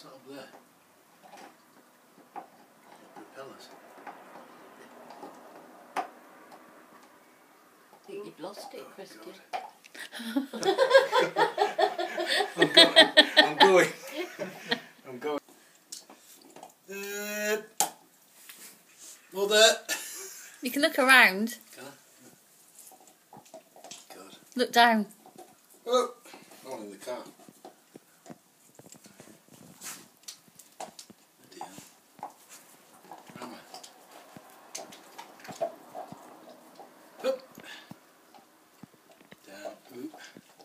What's that up there? Propellers. I think you've lost it, Christian. I'm going. I'm going. Mother. You can look around. Can I? God. Look down. Oh, not in the car. Bloody hell. Where am I? Up. Down. Oop.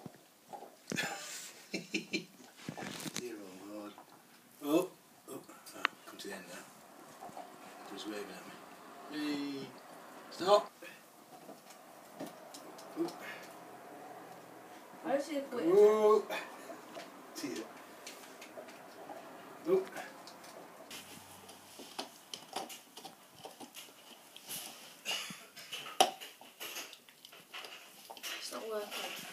Dear old Lord. Oh. Oh. Come to the end now. He's waving at me. Hey. Stop. Oop. I see a quick. Oh. See you. Oh. It's not working.